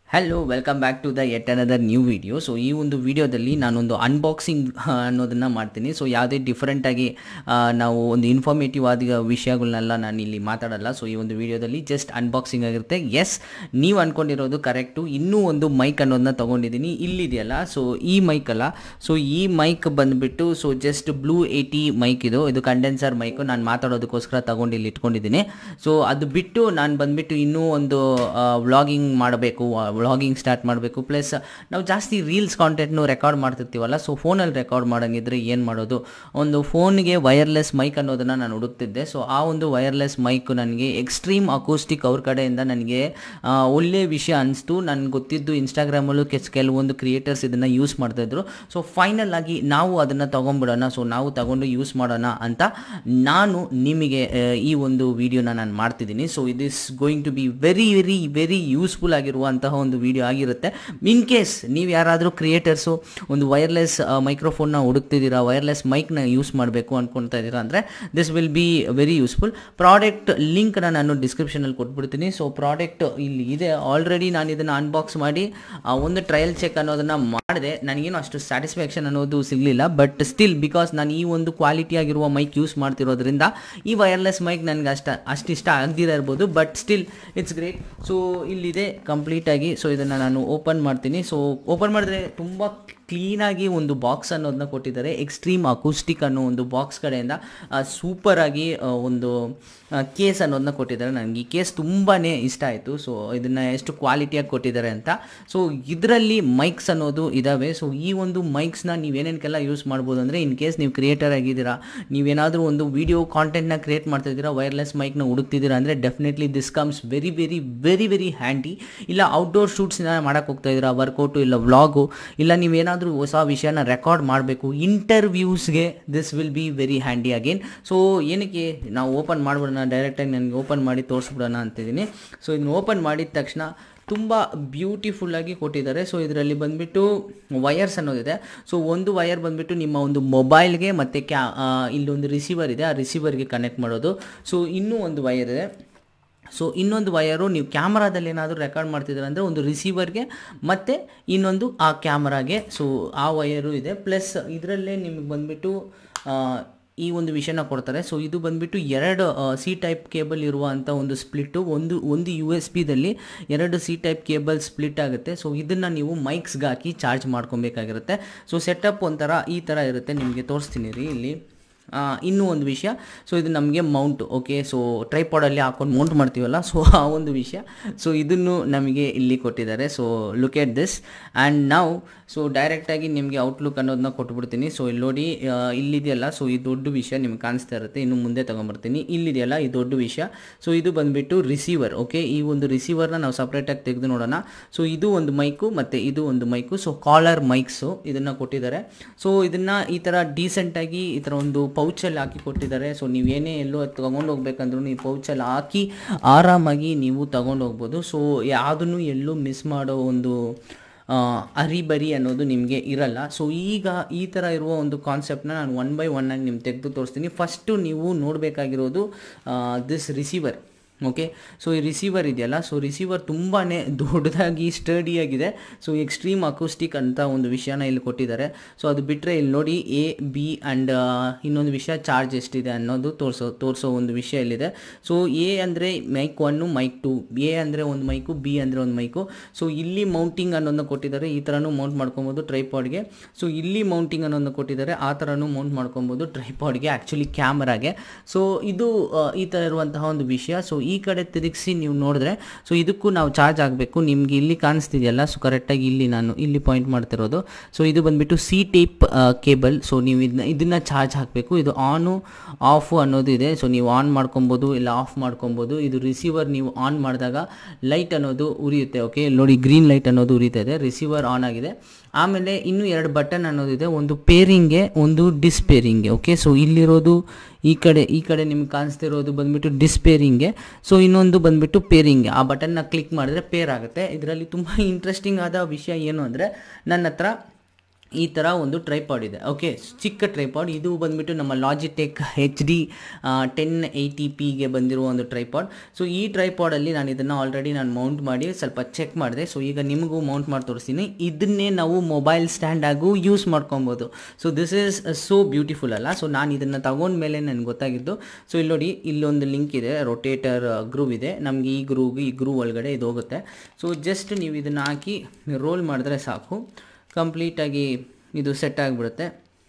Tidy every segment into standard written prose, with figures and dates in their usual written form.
Hello welcome back to the yet another new video. So ಈ ಒಂದು ವಿಡಿಯೋದಲ್ಲಿ ನಾನೊಂದು ಅನ್ಬಾಕ್ಸಿಂಗ್ ಅನ್ನೋದನ್ನು ಮಾಡ್ತೀನಿ. ಸೊ ಯಾವುದೇ ಡಿಫ್ರೆಂಟಾಗಿ ನಾವು ಒಂದು ಇನ್ಫಾರ್ಮೇಟಿವ್ ಆದ ವಿಷಯಗಳನ್ನೆಲ್ಲ ನಾನು ಇಲ್ಲಿ ಮಾತಾಡಲ್ಲ. ಸೊ ಈ ಒಂದು ವಿಡಿಯೋದಲ್ಲಿ ಜಸ್ಟ್ ಅನ್ಬಾಕ್ಸಿಂಗ್ ಆಗಿರುತ್ತೆ. ಎಸ್, ನೀವು ಅಂದ್ಕೊಂಡಿರೋದು ಕರೆಕ್ಟು. ಇನ್ನೂ ಒಂದು ಮೈಕ್ ಅನ್ನೋದನ್ನ ತೊಗೊಂಡಿದ್ದೀನಿ, ಇಲ್ಲಿದೆಯಲ್ಲ. ಸೊ ಈ ಮೈಕ್ ಅಲ್ಲ, ಸೊ ಈ ಮೈಕ್ ಬಂದುಬಿಟ್ಟು ಸೊ ಜಸ್ಟ್ ಬ್ಲೂ 80 ಮೈಕ್ ಇದು ಕಂಡೆನ್ಸರ್ ಮೈಕು. ನಾನು ಮಾತಾಡೋದಕ್ಕೋಸ್ಕರ ತೊಗೊಂಡು ಇಲ್ಲಿ ಇಟ್ಕೊಂಡಿದ್ದೀನಿ. ಸೊ ಅದು ಬಿಟ್ಟು ನಾನು ಬಂದುಬಿಟ್ಟು ಇನ್ನೂ ಒಂದು ವ್ಲಾಗಿಂಗ್ ಮಾಡಬೇಕು, ವ್ಲಾಗಿಂಗ್ ಸ್ಟಾರ್ಟ್ ಮಾಡಬೇಕು. ಪ್ಲಸ್ ನಾವು ಜಾಸ್ತಿ ರೀಲ್ಸ್ ಕಾಂಟೆಂಟ್ನು ರೆಕಾರ್ಡ್ ಮಾಡ್ತಿರ್ತೀವಲ್ಲ, ಸೊ ಫೋನಲ್ಲಿ ರೆಕಾರ್ಡ್ ಮಾಡೋಂಗಿದ್ರೆ ಏನು ಮಾಡೋದು, ಒಂದು ಫೋನ್ಗೆ ವೈರ್ಲೆಸ್ ಮೈಕ್ ಅನ್ನೋದನ್ನು ನಾನು ಹುಡುಕ್ತಿದ್ದೆ. ಸೊ ಆ ಒಂದು ವೈರ್ಲೆಸ್ ಮೈಕ್ ನನಗೆ ಎಕ್ಸ್ಟ್ರೀಮ್ ಅಕೌಸ್ಟಿಕ್ ಅವ್ರ ಕಡೆಯಿಂದ ನನಗೆ ಒಳ್ಳೆ ವಿಷಯ ಅನಿಸ್ತು. ನನಗೆ ಗೊತ್ತಿದ್ದು ಇನ್ಸ್ಟಾಗ್ರಾಮಲ್ಲೂ ಕೆಲವೊಂದು ಕ್ರಿಯೇಟರ್ಸ್ ಇದನ್ನು ಯೂಸ್ ಮಾಡ್ತಾಯಿದ್ರು. ಸೊ ಫೈನಲ್ ಆಗಿ ನಾವು ಅದನ್ನು ತೊಗೊಂಡ್ಬಿಡೋಣ, ಸೊ ನಾವು ತಗೊಂಡು ಯೂಸ್ ಮಾಡೋಣ ಅಂತ ನಾನು ನಿಮಗೆ ಈ ಒಂದು ವಿಡಿಯೋನ ನಾನು ಮಾಡ್ತಿದ್ದೀನಿ. So it is going to be very very very useful ಆಗಿರುವಂತಹ ಒಂದು ವಿಡಿಯೋ ಆಗಿರುತ್ತೆ. ಇನ್ ಕೇಸ್ ನೀವು ಯಾರಾದರೂ ಕ್ರಿಯೇಟರ್ಸು ಒಂದು ವೈರ್ಲೆಸ್ ಮೈಕ್ರೋಫೋನ್ನ ಹುಡುಕ್ತಿದ್ದೀರಾ, ವೈರ್ಲೆಸ್ ಮೈಕ್ನ ಯೂಸ್ ಮಾಡಬೇಕು ಅಂದ್ಕೊಳ್ತಾ ಇದ್ದೀರಾ ಅಂದರೆ this will be very useful. Product ಲಿಂಕ್ನ ನಾನು ಡಿಸ್ಕ್ರಿಪ್ಷನಲ್ಲಿ ಕೊಟ್ಬಿಡ್ತೀನಿ. ಸೊ ಪ್ರಾಡಕ್ಟ್ ಇಲ್ಲಿ ಇದೆ ಆಲ್ರೆಡಿ. ನಾನು ಇದನ್ನು ಅನ್ಬಾಕ್ಸ್ ಮಾಡಿ ಒಂದು ಟ್ರಯಲ್ ಚೆಕ್ ಅನ್ನೋದನ್ನು ಮಾಡಿದೆ. ನನಗೇನು ಅಷ್ಟು ಸ್ಯಾಟಿಸ್ಫ್ಯಾಕ್ಷನ್ ಅನ್ನೋದು ಸಿಗಲಿಲ್ಲ, ಬಟ್ ಸ್ಟಿಲ್ ಬಿಕಾಸ್ ನಾನು ಈ ಒಂದು ಕ್ವಾಲಿಟಿ ಆಗಿರುವ ಮೈಕ್ ಯೂಸ್ ಮಾಡ್ತಿರೋದ್ರಿಂದ ಈ ವೈರ್ಲೆಸ್ ಮೈಕ್ ನನಗೆ ಅಷ್ಟಿಷ್ಟ ಆಗದಿರ ಇರ್ಬೋದು, but still it's great. So ಇಲ್ಲಿದೆ ಕಂಪ್ಲೀಟಾಗಿ. ಸೊ ಇದನ್ನು ನಾನು ಓಪನ್ ಮಾಡ್ತೀನಿ. ಸೊ ಓಪನ್ ಮಾಡಿದ್ರೆ ತುಂಬ ಕ್ಲೀನಾಗಿ ಒಂದು ಬಾಕ್ಸ್ ಅನ್ನೋದನ್ನ ಕೊಟ್ಟಿದ್ದಾರೆ. ಎಕ್ಸ್ಟ್ರೀಮ್ ಅಕೌಸ್ಟಿಕ್ ಅನ್ನೋ ಒಂದು ಬಾಕ್ಸ್ ಕಡೆಯಿಂದ ಸೂಪರಾಗಿ ಒಂದು ಕೇಸ್ ಅನ್ನೋದನ್ನ ಕೊಟ್ಟಿದ್ದಾರೆ. ನನಗೆ ಈ ಕೇಸ್ ತುಂಬಾ ಇಷ್ಟ ಆಯಿತು. ಸೊ ಇದನ್ನು ಎಷ್ಟು ಕ್ವಾಲಿಟಿಯಾಗಿ ಕೊಟ್ಟಿದ್ದಾರೆ ಅಂತ. ಸೊ ಇದರಲ್ಲಿ ಮೈಕ್ಸ್ ಅನ್ನೋದು ಇದ್ದಾವೆ. ಸೊ ಈ ಒಂದು ಮೈಕ್ಸ್ನ ನೀವೇನೇನಕ್ಕೆಲ್ಲ ಯೂಸ್ ಮಾಡ್ಬೋದು ಅಂದರೆ, ಇನ್ ಕೇಸ್ ನೀವು ಕ್ರಿಯೇಟರ್ ಆಗಿದ್ದೀರಾ, ನೀವೇನಾದರೂ ಒಂದು ವಿಡಿಯೋ ಕಾಂಟೆಂಟ್ನ ಕ್ರಿಯೇಟ್ ಮಾಡ್ತಿದ್ದೀರಾ, ವೈರ್ಲೆಸ್ ಮೈಕ್ನ ಹುಡುಕ್ತಿದ್ದೀರಾ ಅಂದರೆ definitely this comes very very very very handy. ಇಲ್ಲ ಔಟ್ಡೋರ್ ಶೂಟ್ಸ್ನ ಮಾಡೋಕ್ಕೆ ಹೋಗ್ತಾ ಇದ್ದೀರಾ, ವರ್ಕೌಟು ಇಲ್ಲ ವ್ಲಾಗು, ಇಲ್ಲ ನೀವೇನಾದರೂ ಹೊಸ ವಿಷಯನ ರೆಕಾರ್ಡ್ ಮಾಡಬೇಕು, ಇಂಟರ್ವ್ಯೂಸ್ಗೆ this will be very handy again. So ಏನಕ್ಕೆ ನಾವು ಓಪನ್ ಮಾಡ್ಬಿಡೋಣ, ಡೈರೆಕ್ಟಾಗಿ ನನಗೆ ಓಪನ್ ಮಾಡಿ ತೋರಿಸ್ಬಿಡೋಣ ಅಂತಿದ್ದೀನಿ. ಸೊ ಇದನ್ನು ಓಪನ್ ಮಾಡಿದ ತಕ್ಷಣ ತುಂಬ ಬ್ಯೂಟಿಫುಲ್ಲಾಗಿ ಕೊಟ್ಟಿದ್ದಾರೆ. ಸೊ ಇದರಲ್ಲಿ ಬಂದುಬಿಟ್ಟು ವಯರ್ಸ್ ಅನ್ನೋದಿದೆ. ಸೊ ಒಂದು ವಯರ್ ಬಂದುಬಿಟ್ಟು ನಿಮ್ಮ ಒಂದು ಮೊಬೈಲ್ಗೆ ಮತ್ತು ಇಲ್ಲೊಂದು ರಿಸೀವರ್ ಇದೆ, ಆ ರಿಸೀವರ್ಗೆ ಕನೆಕ್ಟ್ ಮಾಡೋದು. ಸೊ ಇನ್ನೂ ಒಂದು ವಯರ್ ಇದೆ. ಸೊ ಇನ್ನೊಂದು ವಯರು ನೀವು ಕ್ಯಾಮ್ರಾದಲ್ಲಿ ಏನಾದರೂ ರೆಕಾರ್ಡ್ ಮಾಡ್ತಿದ್ದಾರೆ ಅಂದರೆ ಒಂದು ರಿಸೀವರ್ಗೆ ಮತ್ತು ಇನ್ನೊಂದು ಆ ಕ್ಯಾಮ್ರಾಗೆ. ಸೊ ಆ ವಯರು ಇದೆ. ಪ್ಲಸ್ ಇದರಲ್ಲೇ ನಿಮಗೆ ಬಂದುಬಿಟ್ಟು ಈ ಒಂದು ವಿಷಯನ ಕೊಡ್ತಾರೆ. ಸೊ ಇದು ಬಂದುಬಿಟ್ಟು 2 ಸಿ ಟೈಪ್ ಕೇಬಲ್ ಇರುವಂಥ ಒಂದು ಸ್ಪ್ಲಿಟ್ಟು, ಒಂದು USB-ದಲ್ಲಿ 2 ಸಿ ಟೈಪ್ ಕೇಬಲ್ ಸ್ಪ್ಲಿಟ್ ಆಗುತ್ತೆ. ಸೊ ಇದನ್ನು ನೀವು ಮೈಕ್ಸ್ಗೆ ಹಾಕಿ ಚಾರ್ಜ್ ಮಾಡ್ಕೊಬೇಕಾಗಿರುತ್ತೆ. ಸೊ ಸೆಟಪ್ ಒಂಥರ ಈ ಥರ ಇರುತ್ತೆ, ನಿಮಗೆ ತೋರಿಸ್ತೀನಿ ರೀ ಇಲ್ಲಿ. ಇನ್ನೂ ಒಂದು ವಿಷಯ, ಸೊ ಇದು ನಮಗೆ ಮೌಂಟ್, ಓಕೆ. ಸೊ ಟ್ರೈಪಾಡಲ್ಲಿ ಹಾಕೊಂಡು ಮೌಂಟ್ ಮಾಡ್ತೀವಲ್ಲ, ಸೊ ಆ ಒಂದು ವಿಷಯ. ಸೊ ಇದನ್ನು ನಮಗೆ ಇಲ್ಲಿ ಕೊಟ್ಟಿದ್ದಾರೆ. So look at this and ನಾವು ಸೊ ಡೈರೆಕ್ಟಾಗಿ ನಿಮಗೆ ಔಟ್ಲುಕ್ ಅನ್ನೋದನ್ನ ಕೊಟ್ಬಿಡ್ತೀನಿ. ಸೊ ಇಲ್ಲಿ ನೋಡಿ, ಇಲ್ಲಿದೆಯಲ್ಲ, ಸೊ ಈ ದೊಡ್ಡ ವಿಷಯ ನಿಮ್ಗೆ ಕಾಣಿಸ್ತಾ ಇರುತ್ತೆ. ಇನ್ನು ಮುಂದೆ ತೊಗೊಂಬರ್ತೀನಿ. ಇಲ್ಲಿದೆಯಲ್ಲ ಈ ದೊಡ್ಡ ವಿಷಯ. ಸೊ ಇದು ಬಂದುಬಿಟ್ಟು ರಿಸೀವರ್, ಓಕೆ. ಈ ಒಂದು ರಿಸೀವರ್ನ ನಾವು ಸಪ್ರೇಟಾಗಿ ತೆಗೆದು ನೋಡೋಣ. ಸೊ ಇದು ಒಂದು ಮೈಕು ಮತ್ತು ಇದು ಒಂದು ಮೈಕು. ಸೊ ಕಾಲರ್ ಮೈಕ್ಸು ಇದನ್ನು ಕೊಟ್ಟಿದ್ದಾರೆ. ಸೊ ಇದನ್ನು ಈ ಥರ ಡೀಸೆಂಟಾಗಿ ಈ ಥರ ಒಂದು ಪೌಚಲ್ಲಿ ಹಾಕಿ ಕೊಟ್ಟಿದ್ದಾರೆ. ಸೊ ನೀವೇನೇ ಎಲ್ಲೋ ತೊಗೊಂಡು ಹೋಗ್ಬೇಕಂದ್ರೂ ಈ ಪೌಚಲ್ಲಿ ಹಾಕಿ ಆರಾಮಾಗಿ ನೀವು ತೊಗೊಂಡು ಹೋಗ್ಬೋದು. ಸೊ ಯಾವುದನ್ನು ಎಲ್ಲೂ ಮಿಸ್ ಮಾಡೋ ಒಂದು ಅರಿಬರಿ ಅನ್ನೋದು ನಿಮಗೆ ಇರಲ್ಲ. ಸೊ ಈಗ ಈ ಥರ ಇರುವ ಒಂದು ಕಾನ್ಸೆಪ್ಟನ್ನ ನಾನು 1 by 1 ಆಗಿ ನಿಮ್ಗೆ ತೆಗೆದು ತೋರಿಸ್ತೀನಿ. ಫಸ್ಟು ನೀವು ನೋಡಬೇಕಾಗಿರೋದು ದಿಸ್ ರಿಸೀವರ್, ಓಕೆ. ಸೊ ಈ ರಿಸೀವರ್ ಇದೆಯಲ್ಲ, ಸೊ ರಿಸೀವರ್ ತುಂಬಾ ದೊಡ್ಡದಾಗಿ ಸ್ಟಡಿಯಾಗಿದೆ. ಸೊ ಎಕ್ಸ್ಟ್ರೀಮ್ ಅಕೌಸ್ಟಿಕ್ ಅಂತ ಒಂದು ವಿಷಯನ ಇಲ್ಲಿ ಕೊಟ್ಟಿದ್ದಾರೆ. ಸೊ ಅದು ಬಿಟ್ಟರೆ ಇಲ್ಲಿ ನೋಡಿ A-B ಆ್ಯಂಡ್ ಇನ್ನೊಂದು ವಿಷಯ ಚಾರ್ಜ್ ಎಷ್ಟಿದೆ ಅನ್ನೋದು ತೋರಿಸೋ ಒಂದು ವಿಷಯ ಇಲ್ಲಿದೆ. ಸೊ A ಅಂದರೆ ಮೈಕ್ 1, ಮೈಕ್ 2, A ಅಂದರೆ ಒಂದು ಮೈಕು, B ಅಂದರೆ ಒಂದು ಮೈಕು. ಸೊ ಇಲ್ಲಿ ಮೌಂಟಿಂಗ್ ಅನ್ನೋದನ್ನ ಕೊಟ್ಟಿದ್ದಾರೆ, ಈ ಥರನೂ ಮೌಂಟ್ ಮಾಡ್ಕೊಬೋದು ಟ್ರೈಪಾಡ್ಗೆ. ಸೊ ಇಲ್ಲಿ ಮೌಂಟಿಂಗ್ ಅನ್ನೋದನ್ನ ಕೊಟ್ಟಿದ್ದಾರೆ, ಆ ಥರನೂ ಮೌಂಟ್ ಮಾಡ್ಕೊಬೋದು ಟ್ರೈಪಾಡ್ಗೆ, ಆ್ಯಕ್ಚುಲಿ ಕ್ಯಾಮ್ರಾಗೆ. ಸೊ ಇದು ಈ ಥರ ಇರುವಂತಹ ಒಂದು ವಿಷಯ. ಸೊ ಈ ಕಡೆ ತಿರುಗಿಸಿ ನೀವು ನೋಡಿದ್ರೆ, ಸೊ ಇದಕ್ಕೂ ನಾವು ಚಾರ್ಜ್ ಆಗಬೇಕು. ನಿಮಗೆ ಇಲ್ಲಿ ಕಾಣಿಸ್ತಿದೆಯಲ್ಲ, ಸೊ ಕರೆಕ್ಟಾಗಿ ಇಲ್ಲಿ ನಾನು ಇಲ್ಲಿ ಪಾಯಿಂಟ್ ಮಾಡ್ತಿರೋದು. ಸೊ ಇದು ಬಂದುಬಿಟ್ಟು ಸಿ ಟೈಪ್ ಕೇಬಲ್. ಸೊ ನೀವು ಇದನ್ನು ಚಾರ್ಜ್ ಹಾಕಬೇಕು. ಇದು ಆನು ಆಫು ಅನ್ನೋದು ಇದೆ. ಸೊ ನೀವು ಆನ್ ಮಾಡ್ಕೊಬೋದು ಇಲ್ಲ ಆಫ್ ಮಾಡ್ಕೊಬೋದು. ಇದು ರಿಸೀವರ್ ನೀವು ಆನ್ ಮಾಡಿದಾಗ ಲೈಟ್ ಅನ್ನೋದು ಉರಿಯುತ್ತೆ, ಓಕೆ. ನೋಡಿ ಗ್ರೀನ್ ಲೈಟ್ ಅನ್ನೋದು ಉರಿತಾ ಇದೆ, ರಿಸೀವರ್ ಆನ್ ಆಗಿದೆ. ಆಮೇಲೆ ಇನ್ನೂ 2 ಬಟನ್ ಅನ್ನೋದಿದೆ, ಒಂದು ಪೇರಿಂಗ್ಗೆ, ಒಂದು ಡಿಸ್ಪೇರಿಂಗ್ಗೆ, ಓಕೆ. ಸೊ ಇಲ್ಲಿರೋದು ಈ ಕಡೆ ನಿಮ್ಗೆ ಕಾಣಿಸ್ತಿರೋದು ಬಂದುಬಿಟ್ಟು ಡಿಸ್ಪೇರಿಂಗ್ಗೆ. ಸೊ ಇನ್ನೊಂದು ಬಂದುಬಿಟ್ಟು ಪೇರಿಂಗ್ಗೆ. ಆ ಬಟನ್ನ ಕ್ಲಿಕ್ ಮಾಡಿದ್ರೆ ಪೇರ್ ಆಗುತ್ತೆ. ಇದರಲ್ಲಿ ತುಂಬ ಇಂಟ್ರೆಸ್ಟಿಂಗ್ ಆದ ವಿಷಯ ಏನು ಅಂದರೆ, ನನ್ನ ಹತ್ರ ಈ ಥರ ಒಂದು ಟ್ರೈಪಾಡ್ ಇದೆ. ಓಕೆ, ಚಿಕ್ಕ ಟ್ರೈಪಾಡ್. ಇದು ಬಂದುಬಿಟ್ಟು ನಮ್ಮ ಲಾಜಿಟೆಕ್ HD 1080pಗೆ ಬಂದಿರುವ ಒಂದು ಟ್ರೈಪಾಡ್. ಸೊ ಈ ಟ್ರೈಪಾಡಲ್ಲಿ ನಾನು ಇದನ್ನು ಆಲ್ರೆಡಿ ಮೌಂಟ್ ಮಾಡಿ ಸ್ವಲ್ಪ ಚೆಕ್ ಮಾಡಿದೆ. ಸೊ ಈಗ ನಿಮಗೂ ಮೌಂಟ್ ಮಾಡಿ ತೋರಿಸ್ತೀನಿ. ಇದನ್ನೇ ನಾವು ಮೊಬೈಲ್ ಸ್ಟ್ಯಾಂಡಾಗೂ ಯೂಸ್ ಮಾಡ್ಕೊಬೋದು. So this is so beautiful ಅಲ್ಲ. ಸೊ ನಾನು ಇದನ್ನು ತಗೊಂಡ್ಮೇಲೆ ನನಗೆ ಗೊತ್ತಾಗಿದ್ದು. ಸೊ ಇಲ್ಲಿ ನೋಡಿ, ಇಲ್ಲೊಂದು ಲಿಂಕ್ ಇದೆ, ರೊಟೇಟರ್ ಗ್ರೂವ್ ಇದೆ. ನಮಗೆ ಈ ಗ್ರೂವ್ ಒಳಗಡೆ ಇದು ಹೋಗುತ್ತೆ. ಸೊ ಜಸ್ಟ್ ನೀವು ಇದನ್ನು ಹಾಕಿ ರೋಲ್ ಮಾಡಿದ್ರೆ ಸಾಕು, ಕಂಪ್ಲೀಟಾಗಿ ಇದು ಸೆಟ್ ಆಗಿಬಿಡುತ್ತೆ.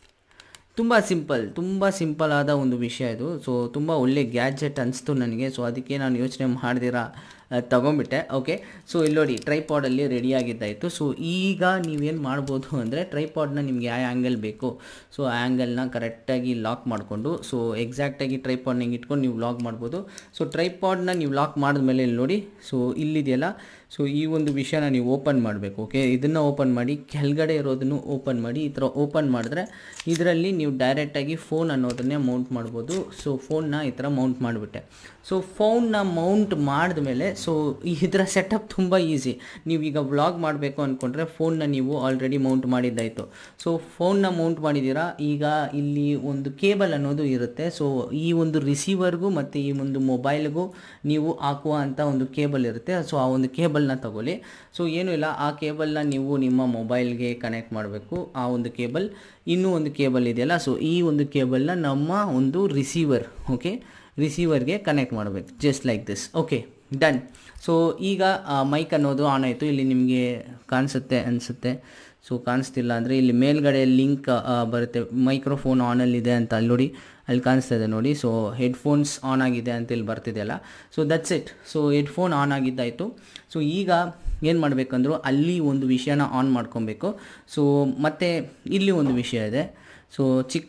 ತುಂಬ ಸಿಂಪಲ್ ಆದ ಒಂದು ವಿಷಯ ಇದು. ಸೊ ತುಂಬ ಒಳ್ಳೆ ಗ್ಯಾಜೆಟ್ ಅನಿಸ್ತು ನನಗೆ. ಸೊ ಅದಕ್ಕೆ ನಾನು ಯೋಚನೆ ಮಾಡ್ದಿರಾ ತೊಗೊಂಬಿಟ್ಟೆ. ಓಕೆ, ಸೊ ಇಲ್ಲಿ ನೋಡಿ, ಟ್ರೈಪಾಡಲ್ಲಿ ರೆಡಿಯಾಗಿದ್ದಾಯಿತು. ಸೊ ಈಗ ನೀವೇನು ಮಾಡ್ಬೋದು ಅಂದರೆ, ಟ್ರೈಪಾಡ್ನ ನಿಮಗೆ ಯಾವ ಆ್ಯಂಗಲ್ ಬೇಕು, ಸೊ ಆ ಆ್ಯಂಗಲ್ನ ಕರೆಕ್ಟಾಗಿ ಲಾಕ್ ಮಾಡಿಕೊಂಡು, ಸೊ ಎಕ್ಸಾಕ್ಟಾಗಿ ಟ್ರೈಪಾಡ್ನ ಹಿಂಗೆ ಇಟ್ಕೊಂಡು ನೀವು ಲಾಕ್ ಮಾಡ್ಬೋದು. ಸೊ ಟ್ರೈಪಾಡ್ನ ನೀವು ಲಾಕ್ ಮಾಡಿದ್ಮೇಲೆ ಇಲ್ಲಿ ನೋಡಿ, ಸೊ ಇಲ್ಲಿದೆಯಲ್ಲ, ಸೊ ಈ ಒಂದು ವಿಷಯನ ನೀವು ಓಪನ್ ಮಾಡಬೇಕು. ಓಕೆ, ಇದನ್ನು ಓಪನ್ ಮಾಡಿ, ಕೆಳಗಡೆ ಇರೋದನ್ನು ಓಪನ್ ಮಾಡಿ. ಈ ಥರ ಓಪನ್ ಮಾಡಿದ್ರೆ ಇದರಲ್ಲಿ ನೀವು ಡೈರೆಕ್ಟಾಗಿ ಫೋನ್ ಅನ್ನೋದನ್ನೇ ಮೌಂಟ್ ಮಾಡ್ಬೋದು. ಸೊ ಫೋನ್ನ ಈ ಥರ ಮೌಂಟ್ ಮಾಡಿಬಿಟ್ಟೆ. ಸೊ ಫೋನ್ನ ಮೌಂಟ್ ಮಾಡಿದ್ಮೇಲೆ, ಸೊ ಇದರ ಸೆಟಪ್ ತುಂಬ ಈಸಿ. ನೀವೀಗ ವ್ಲಾಗ್ ಮಾಡಬೇಕು ಅಂದ್ಕೊಂಡ್ರೆ ಫೋನ್ನ ನೀವು ಆಲ್ರೆಡಿ ಮೌಂಟ್ ಮಾಡಿದ್ದಾಯಿತು. ಸೊ ಫೋನ್ನ ಮೌಂಟ್ ಮಾಡಿದ್ದೀರಾ. ಈಗ ಇಲ್ಲಿ ಒಂದು ಕೇಬಲ್ ಅನ್ನೋದು ಇರುತ್ತೆ. ಸೊ ಈ ಒಂದು ರಿಸೀವರ್ಗೂ ಮತ್ತು ಈ ಒಂದು ಮೊಬೈಲ್ಗೂ ನೀವು ಹಾಕುವ ಅಂಥ ಒಂದು ಕೇಬಲ್ ಇರುತ್ತೆ. ಸೊ ಆ ಒಂದು ಕೇಬಲ್ನ ತಗೊಳ್ಳಿ. ಸೊ ಏನೂ ಇಲ್ಲ, ಆ ಕೇಬಲ್ನ ನೀವು ನಿಮ್ಮ ಮೊಬೈಲ್ಗೆ ಕನೆಕ್ಟ್ ಮಾಡಬೇಕು. ಆ ಒಂದು ಕೇಬಲ್, ಇನ್ನೂ ಒಂದು ಕೇಬಲ್ ಇದೆಯಲ್ಲ, ಸೊ ಈ ಒಂದು ಕೇಬಲ್ನ ನಮ್ಮ ಒಂದು ರಿಸೀವರ್ಗೆ ಕನೆಕ್ಟ್ ಮಾಡಬೇಕು, just like this. Okay, done. So ಈಗ ಮೈಕ್ ಅನ್ನೋದು ಆನ್ ಆಯಿತು. ಇಲ್ಲಿ ನಿಮಗೆ ಅನಿಸುತ್ತೆ. ಸೊ ಕಾಣಿಸ್ತಿಲ್ಲ ಅಂದರೆ ಇಲ್ಲಿ ಮೇಲ್ಗಡೆ ಲಿಂಕ್ ಬರುತ್ತೆ, ಮೈಕ್ರೋಫೋನ್ ಆನಲ್ಲಿದೆ ಅಂತ. ಅಲ್ಲಿ ನೋಡಿ, ಅಲ್ಲಿ ಕಾಣಿಸ್ತಾ ಇದೆ ನೋಡಿ. ಸೊ ಹೆಡ್ಫೋನ್ಸ್ ಆನ್ ಆಗಿದೆ ಅಂತ ಇಲ್ಲಿ ಬರ್ತಿದೆಯಲ್ಲ. So that's it. So headphone on ಆಗಿದ್ದಾಯಿತು. ಸೊ ಈಗ ಏನು ಮಾಡಬೇಕಂದ್ರೂ ಅಲ್ಲಿ ಒಂದು ವಿಷಯನ ಆನ್ ಮಾಡ್ಕೊಬೇಕು. ಸೊ ಮತ್ತು ಇಲ್ಲಿ ಒಂದು ವಿಷಯ ಇದೆ. ಸೊ ಚಿಕ್ಕ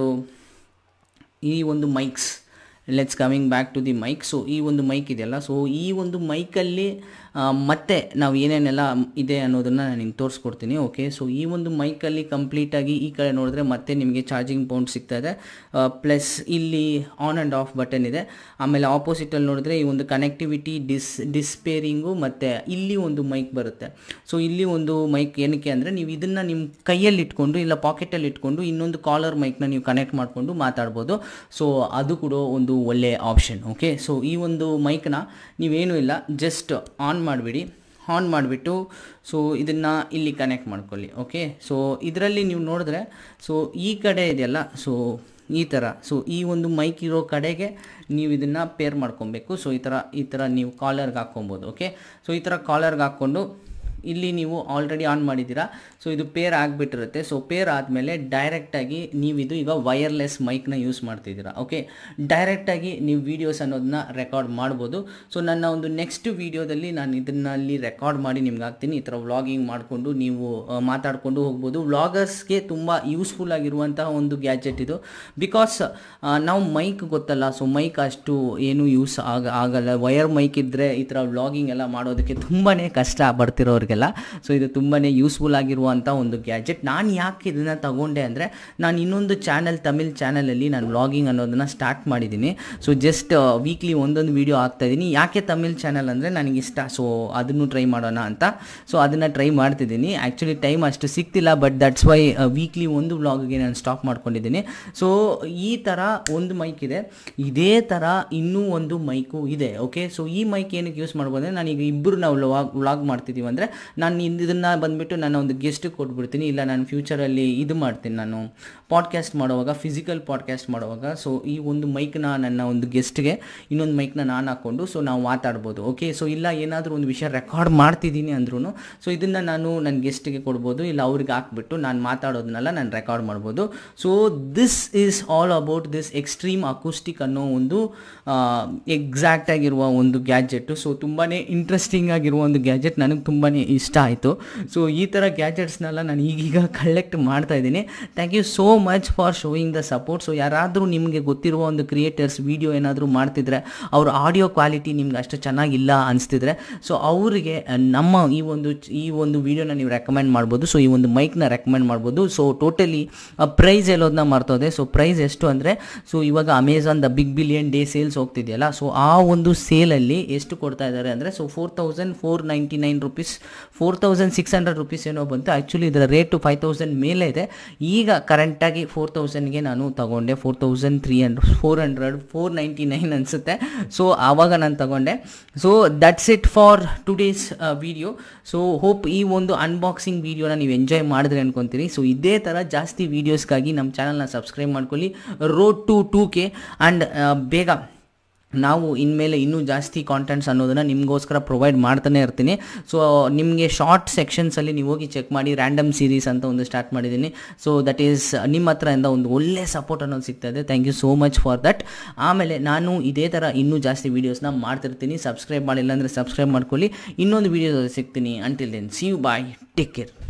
ಈ ಒಂದು mics, let's coming back to the mic. So ಈ ಒಂದು ಮೈಕ್ ಇದೆಯಲ್ಲ, ಸೊ ಈ ಒಂದು ಮೈಕಲ್ಲಿ ಮತ್ತೆ ನಾವು ಏನೇನೆಲ್ಲ ಇದೆ ಅನ್ನೋದನ್ನು ನಾನು ನಿಮ್ಗೆ ತೋರಿಸ್ಕೊಡ್ತೀನಿ. ಓಕೆ, ಸೊ ಈ ಒಂದು ಮೈಕಲ್ಲಿ ಕಂಪ್ಲೀಟಾಗಿ ಈ ಕಡೆ ನೋಡಿದ್ರೆ ಮತ್ತೆ ನಿಮಗೆ ಚಾರ್ಜಿಂಗ್ ಪೌಂಟ್ ಸಿಗ್ತಾ ಇದೆ, ಪ್ಲಸ್ ಇಲ್ಲಿ ಆನ್ ಆ್ಯಂಡ್ ಆಫ್ ಬಟನ್ ಇದೆ. ಆಮೇಲೆ ಆಪೋಸಿಟಲ್ಲಿ ನೋಡಿದ್ರೆ ಈ ಒಂದು ಕನೆಕ್ಟಿವಿಟಿ, ಡಿಸ್ಪೇರಿಂಗು, ಮತ್ತು ಇಲ್ಲಿ ಒಂದು ಮೈಕ್ ಬರುತ್ತೆ. ಸೊ ಇಲ್ಲಿ ಒಂದು ಮೈಕ್ ಏನಕ್ಕೆ ಅಂದರೆ, ನೀವು ಇದನ್ನು ನಿಮ್ಮ ಕೈಯಲ್ಲಿ ಇಟ್ಕೊಂಡು ಇಲ್ಲ ಪಾಕೆಟಲ್ಲಿ ಇಟ್ಕೊಂಡು ಇನ್ನೊಂದು ಕಾಲರ್ ಮೈಕ್ನ ನೀವು ಕನೆಕ್ಟ್ ಮಾಡಿಕೊಂಡು ಮಾತಾಡ್ಬೋದು. ಸೊ ಅದು ಕೂಡ ಒಂದು ಒಳ್ಳೆ ಆಪ್ಷನ್. ಓಕೆ, ಸೊ ಈ ಒಂದು ಮೈಕ್ನ ನೀವೇನೂ ಇಲ್ಲ, ಜಸ್ಟ್ ಆನ್ ಮಾಡಿಬಿಟ್ಟು ಸೊ ಇದನ್ನು ಇಲ್ಲಿ ಕನೆಕ್ಟ್ ಮಾಡ್ಕೊಳ್ಳಿ. ಓಕೆ, ಸೊ ಇದರಲ್ಲಿ ನೀವು ನೋಡಿದ್ರೆ, ಸೊ ಈ ಕಡೆ ಇದೆಯಲ್ಲ, ಸೊ ಈ ಥರ, ಸೊ ಈ ಒಂದು ಮೈಕ್ ಇರೋ ಕಡೆಗೆ ನೀವು ಇದನ್ನು ಪೇರ್ ಮಾಡ್ಕೊಬೇಕು. ಸೊ ಈ ಥರ ನೀವು ಕಾಲರ್ಗೆ ಹಾಕ್ಕೊಬೋದು. ಓಕೆ, ಸೊ ಈ ಥರ ಕಾಲರ್ಗೆ ಹಾಕ್ಕೊಂಡು ಇಲ್ಲಿ ನೀವು ಆಲ್ರೆಡಿ ಆನ್ ಮಾಡಿದ್ದೀರಾ. ಸೊ ಇದು ಪೇರ್ ಆಗಿಬಿಟ್ಟಿರುತ್ತೆ. ಸೊ ಪೇರ್ ಆದಮೇಲೆ ಡೈರೆಕ್ಟಾಗಿ ನೀವಿದು ಈಗ ವೈರ್ಲೆಸ್ ಮೈಕ್ನ ಯೂಸ್ ಮಾಡ್ತಿದ್ದೀರಾ. ಓಕೆ, ಡೈರೆಕ್ಟಾಗಿ ನೀವು ವೀಡಿಯೋಸ್ ಅನ್ನೋದನ್ನ ರೆಕಾರ್ಡ್ ಮಾಡ್ಬೋದು. ಸೊ ನನ್ನ ಒಂದು ನೆಕ್ಸ್ಟ್ ವೀಡಿಯೋದಲ್ಲಿ ನಾನು ಇದನ್ನಲ್ಲಿ ರೆಕಾರ್ಡ್ ಮಾಡಿ ನಿಮ್ಗೆ ಹಾಕ್ತೀನಿ. ಈ ಥರ ವ್ಲಾಗಿಂಗ್ ಮಾಡಿಕೊಂಡು ನೀವು ಮಾತಾಡಿಕೊಂಡು ಹೋಗ್ಬೋದು. ವ್ಲಾಗರ್ಸ್ಗೆ ತುಂಬ ಯೂಸ್ಫುಲ್ ಆಗಿರುವಂತಹ ಒಂದು ಗ್ಯಾಜೆಟ್ ಇದು. ಬಿಕಾಸ್ ನಾವು ಮೈಕ್ ಗೊತ್ತಲ್ಲ, ಸೊ ಮೈಕ್ ಅಷ್ಟು ಏನು ಯೂಸ್ ಆಗಲ್ಲ. ವೈರ್ ಮೈಕ್ ಇದ್ದರೆ ಈ ಥರ ವ್ಲಾಗಿಂಗ್ ಎಲ್ಲ ಮಾಡೋದಕ್ಕೆ ತುಂಬಾ ಕಷ್ಟ ಬರ್ತಿರೋರಿಗೆ. ಸೊ ಇದು ತುಂಬಾ ಯೂಸ್ಫುಲ್ ಆಗಿರುವಂಥ ಒಂದು ಗ್ಯಾಜೆಟ್. ನಾನು ಯಾಕೆ ಇದನ್ನು ತಗೊಂಡೆ ಅಂದರೆ, ನಾನು ಇನ್ನೊಂದು ತಮಿಳ್ ಚಾನಲಲ್ಲಿ ನಾನು ವ್ಲಾಗಿಂಗ್ ಅನ್ನೋದನ್ನು ಸ್ಟಾರ್ಟ್ ಮಾಡಿದ್ದೀನಿ. ಸೊ ಜಸ್ಟ್ ವೀಕ್ಲಿ ಒಂದೊಂದು ವೀಡಿಯೋ ಹಾಕ್ತಾಯಿದ್ದೀನಿ. ಯಾಕೆ ತಮಿಳ್ ಚಾನಲ್ ಅಂದರೆ ನನಗೆ ಇಷ್ಟ. ಸೊ ಅದನ್ನು ಟ್ರೈ ಮಾಡೋಣ ಅಂತ ಸೊ ಅದನ್ನು ಟ್ರೈ ಮಾಡ್ತಿದ್ದೀನಿ. ಆ್ಯಕ್ಚುಲಿ ಟೈಮ್ ಅಷ್ಟು ಸಿಗ್ತಿಲ್ಲ, ಬಟ್ ದಟ್ಸ್ ವೈ ವೀಕ್ಲಿ ಒಂದು ವ್ಲಾಗ್ಗೆ ನಾನು ಸ್ಟಾಪ್ ಮಾಡ್ಕೊಂಡಿದ್ದೀನಿ. ಸೊ ಈ ಥರ ಒಂದು ಮೈಕ್ ಇದೆ. ಇದೇ ಥರ ಇನ್ನೂ ಒಂದು ಮೈಕು ಇದೆ. ಓಕೆ, ಸೊ ಈ ಮೈಕ್ ಏನಕ್ಕೆ ಯೂಸ್ ಮಾಡ್ಬೋದು ಅಂದರೆ, ನಾನೀಗ ಇಬ್ಬರು ನಾವು ವ್ಲಾಗ್ ಮಾಡ್ತಿದ್ದೀವಿ ಅಂದರೆ ನಾನು ಇದನ್ನು ಬಂದುಬಿಟ್ಟು ನಾನು ಒಂದು ಗೆಸ್ಟಿಗೆ ಕೊಟ್ಬಿಡ್ತೀನಿ. ಇಲ್ಲ ನಾನು ಫ್ಯೂಚರಲ್ಲಿ ಇದು ಮಾಡ್ತೀನಿ, ನಾನು ಪಾಡ್ಕ್ಯಾಸ್ಟ್ ಮಾಡುವಾಗ, ಫಿಸಿಕಲ್ ಪಾಡ್ಕ್ಯಾಸ್ಟ್ ಮಾಡುವಾಗ, ಸೊ ಈ ಒಂದು ಮೈಕ್ನ ನನ್ನ ಒಂದು ಗೆಸ್ಟ್ಗೆ, ಇನ್ನೊಂದು ಮೈಕ್ನ ನಾನು ಹಾಕ್ಕೊಂಡು ಸೊ ನಾವು ಮಾತಾಡ್ಬೋದು. ಓಕೆ, ಸೊ ಇಲ್ಲ ಏನಾದರೂ ಒಂದು ವಿಷಯ ರೆಕಾರ್ಡ್ ಮಾಡ್ತಿದ್ದೀನಿ ಅಂದ್ರೂ ಸೊ ಇದನ್ನು ನಾನು ನನ್ನ ಗೆಸ್ಟ್ಗೆ ಕೊಡ್ಬೋದು, ಇಲ್ಲ ಅವ್ರಿಗೆ ಹಾಕ್ಬಿಟ್ಟು ನಾನು ಮಾತಾಡೋದನ್ನೆಲ್ಲ ನಾನು ರೆಕಾರ್ಡ್ ಮಾಡ್ಬೋದು. So this is all about this extreme acoustic ಅನ್ನೋ ಒಂದು ಎಕ್ಸಾಕ್ಟ್ ಆಗಿರುವ ಒಂದು ಗ್ಯಾಜೆಟ್ಟು. ಸೊ ತುಂಬಾ ಇಂಟ್ರೆಸ್ಟಿಂಗ್ ಆಗಿರುವ ಒಂದು ಗ್ಯಾಜೆಟ್, ನನಗೆ ತುಂಬಾ ಇಷ್ಟ ಆಯಿತು. ಸೊ ಈ ಥರ ಗ್ಯಾಜೆಟ್ಸ್ನೆಲ್ಲ ನಾನು ಈಗೀಗ ಕಲೆಕ್ಟ್ ಮಾಡ್ತಾ ಇದ್ದೀನಿ. Thank you so much for showing the support. So ಯಾರಾದರೂ ನಿಮಗೆ ಗೊತ್ತಿರುವ ಒಂದು ಕ್ರಿಯೇಟರ್ಸ್ ವೀಡಿಯೋ ಏನಾದರೂ ಮಾಡ್ತಿದ್ರೆ, ಅವ್ರ ಆಡಿಯೋ ಕ್ವಾಲಿಟಿ ನಿಮ್ಗೆ ಅಷ್ಟು ಚೆನ್ನಾಗಿಲ್ಲ ಅನಿಸ್ತಿದ್ರೆ, ಸೊ ಅವರಿಗೆ ನಮ್ಮ ಈ ಒಂದು ವೀಡಿಯೋನ ನೀವು ರೆಕಮೆಂಡ್ ಮಾಡ್ಬೋದು. ಸೊ ಈ ಒಂದು ಮೈಕ್ನ ರೆಕಮೆಂಡ್ ಮಾಡ್ಬೋದು. ಸೊ ಟೋಟಲಿ ಪ್ರೈಸ್ ಹೇಳೋದನ್ನ ಮರ್ತೋದೆ. ಸೊ ಪ್ರೈಸ್ ಎಷ್ಟು ಅಂದರೆ, ಸೊ ಇವಾಗ Amazon the big billion day sales ಹೋಗ್ತಿದೆಯಲ್ಲ, ಸೊ ಆ ಒಂದು ಸೇಲಲ್ಲಿ ಎಷ್ಟು ಕೊಡ್ತಾ ಇದ್ದಾರೆ ಅಂದರೆ, ಸೊ 4499 ರೂಪೀಸ್ 4600 ರುಪೀಸ್ ಏನೋ ಬಂತು. ಆ್ಯಕ್ಚುಲಿ ಇದರ ರೇಟು 5000 ಮೇಲೆ ಇದೆ. ಈಗ ಕರೆಂಟಾಗಿ 4000ಗೆ ನಾನು ತಗೊಂಡೆ. 499 ಅನಿಸುತ್ತೆ. ಸೊ ಆವಾಗ ನಾನು ತಗೊಂಡೆ. So that's it for today's video. So hope ಈ ಒಂದು ಅನ್ಬಾಕ್ಸಿಂಗ್ ವಿಡಿಯೋನ ನೀವು ಎಂಜಾಯ್ ಮಾಡಿದ್ರೆ ಅನ್ಕೊತೀರಿ. ಸೊ ಇದೇ ಥರ ಜಾಸ್ತಿ ವೀಡಿಯೋಸ್ಗಾಗಿ ನಮ್ಮ ಚಾನಲ್ನ ಸಬ್ಸ್ಕ್ರೈಬ್ ಮಾಡ್ಕೊಳ್ಳಿ. ರೋಡ್ ಟು 2K ಆ್ಯಂಡ್ ಬೇಗ ನಾವು ಇನ್ಮೇಲೆ ಇನ್ನೂ ಜಾಸ್ತಿ ಕಾಂಟೆಂಟ್ಸ್ ಅನ್ನೋದನ್ನು ನಿಮಗೋಸ್ಕರ ಪ್ರೊವೈಡ್ ಮಾಡ್ತಾನೆ ಇರ್ತೀನಿ. ಸೊ ನಿಮಗೆ ಶಾರ್ಟ್ ಸೆಕ್ಷನ್ಸಲ್ಲಿ ನೀವು ಹೋಗಿ ಚೆಕ್ ಮಾಡಿ. ರ್ಯಾಂಡಮ್ ಸೀರೀಸ್ ಅಂತ ಒಂದು ಸ್ಟಾರ್ಟ್ ಮಾಡಿದ್ದೀನಿ. ಸೊ ದಟ್ ಈಸ್ ನಿಮ್ಮ ಹತ್ರದಿಂದ ಒಂದು ಒಳ್ಳೆ ಸಪೋರ್ಟ್ ಅನ್ನೋದು ಸಿಗ್ತದೆ. Thank you so much for that. ಆಮೇಲೆ ನಾನು ಇದೇ ಥರ ಇನ್ನೂ ಜಾಸ್ತಿ ವೀಡಿಯೋಸ್ನ ಮಾಡ್ತಿರ್ತೀನಿ. ಸಬ್ಸ್ಕ್ರೈಬ್ ಮಾಡಿಲ್ಲ ಅಂದರೆ ಸಬ್ಸ್ಕ್ರೈಬ್ ಮಾಡ್ಕೊಳ್ಳಿ. ಇನ್ನೊಂದು ವೀಡಿಯೋ ಸಿಗ್ತೀನಿ. Until then see you, bye, take care.